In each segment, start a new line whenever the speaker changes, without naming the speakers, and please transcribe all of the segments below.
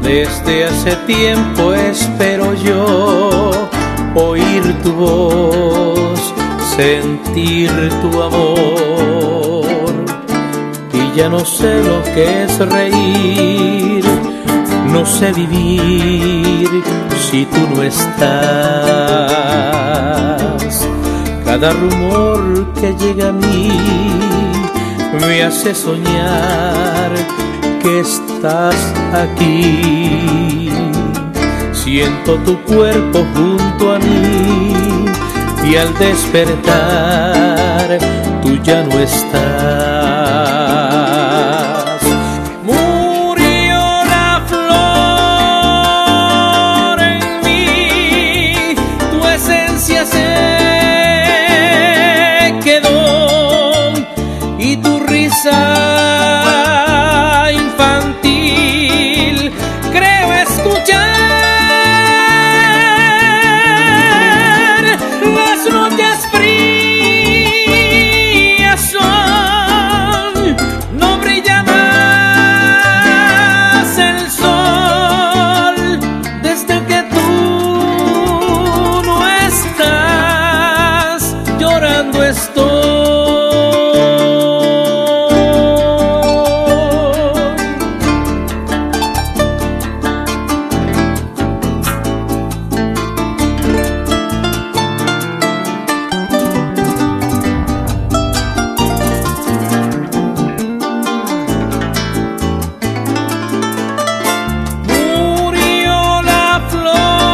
Desde hace tiempo espero yo oír tu voz, sentir tu amor. Y ya no sé lo que es reír, no sé vivir si tú no estás. Cada rumor que llega a mí me hace soñar que estás aquí. Siento tu cuerpo junto a mí y al despertar tú ya no estás. Murió la flor en mí, tu esencia se quedó y tu risa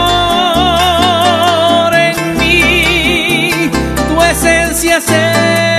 se